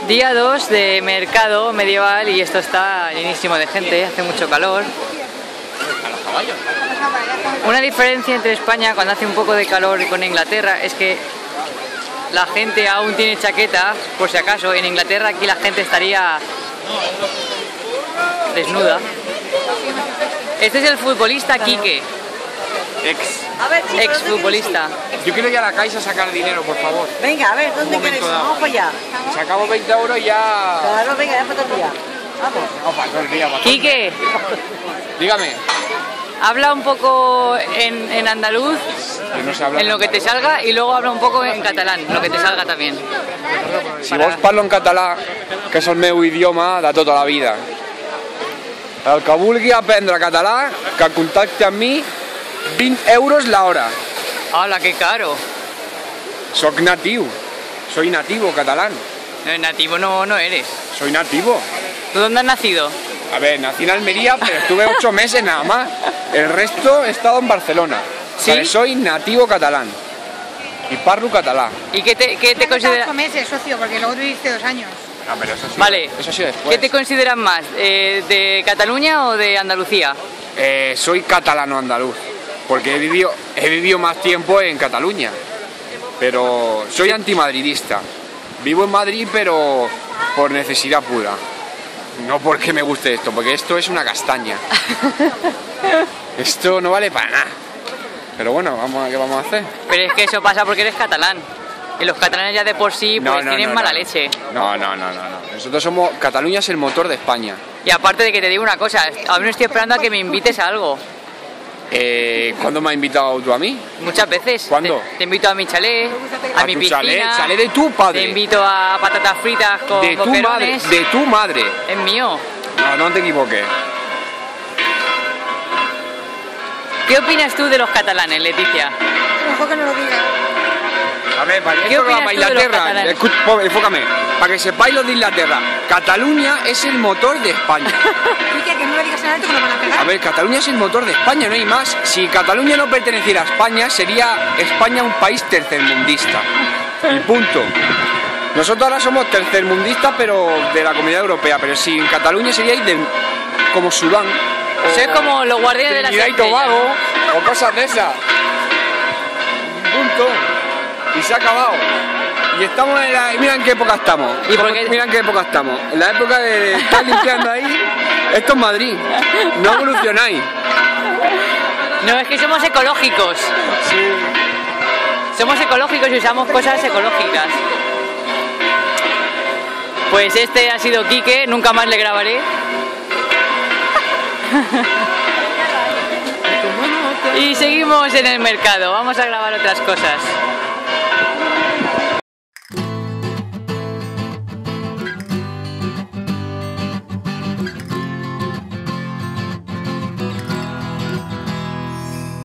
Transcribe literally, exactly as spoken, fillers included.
Día dos de mercado medieval y esto está llenísimo de gente, hace mucho calor. Una diferencia entre España cuando hace un poco de calor con Inglaterra es que la gente aún tiene chaqueta, por si acaso. En Inglaterra aquí la gente estaría desnuda. Este es el futbolista Quique. Ex. Ex futbolista. Yo quiero ir a la Caixa a sacar dinero, por favor. Venga, a ver, ¿dónde queréis? Vamos para allá. Sacamos veinte euros y ya... Claro, venga, ya para todo el día. Vamos. No, para todo el día, para todo el día. Quique, Dígame. habla un poco en, en andaluz, Que no se habla en lo que te salga, y luego habla un poco en catalán, lo que te salga también. Si vos parlo en català, que és el meu idioma de tota la vida. El que vulgui aprendre català, que contacte amb mi, vint euros la hora. ¡Hala, qué caro! Soc natiu, soy nativo catalán, No, nativo no, no eres. soy nativo. ¿Tú dónde has nacido? A ver, nací en Almería, pero estuve ocho meses nada más. El resto he estado en Barcelona. ¿Sí? O sea, soy nativo catalán. Y parlo catalá. ¿Y qué te, qué te Me han costado consideras? ocho meses, socio, porque luego tuviste dos años. Ah, pero eso sí. Vale. Eso sí después. ¿Qué te consideras más? Eh, ¿De Cataluña o de Andalucía? Eh, soy catalano-andaluz, porque he vivido, he vivido más tiempo en Cataluña, pero soy antimadridista. Vivo en Madrid, pero por necesidad pura. No porque me guste esto, porque esto es una castaña. Esto no vale para nada. Pero bueno, vamos a, ¿qué vamos a hacer? Pero es que eso pasa porque eres catalán. Y los catalanes ya de por sí pues, tienen mala no. leche. No, no, no, no, no. Nosotros somos... Cataluña es el motor de España. Y aparte de que te digo una cosa, aún estoy esperando a que me invites a algo. Eh, ¿Cuándo me has invitado tú a mí? Muchas veces. ¿Cuándo? Te, te invito a mi chalet, a, A mi tu piscina. chalet, chalet de tu padre. Te invito a patatas fritas con De tu madre, boquerones. de tu madre. Es mío. No, no te equivoques. ¿Qué opinas tú de los catalanes, Leticia? Mejor que no lo digas. A ver, para ¿Qué esto que va opinas para tú de los Inglaterra, catalanes? escu- po- enfócame, para que sepáis los de Inglaterra, Cataluña es el motor de España. Quique, que no lo digas en alto que nos van a pegar. A ver, Cataluña es el motor de España, no hay más. Si Cataluña no perteneciera a España, sería España un país tercermundista. Y punto. Nosotros ahora somos tercermundistas, pero de la Comunidad Europea, pero si en Cataluña seríais de, como Sudán. Eso es como los guardianes de las Trinidad y estrellas. Tobago, o cosas de esas. Punto. Y se ha acabado. Y estamos en la... Mira en qué época estamos. ¿Y por qué? Mira en qué época estamos. En la época de estar limpiando ahí. Esto es Madrid. No evolucionáis. No, es que somos ecológicos. Sí. Somos ecológicos y usamos cosas ecológicas. Pues este ha sido Quique, nunca más le grabaré. Y seguimos en el mercado, vamos a grabar otras cosas.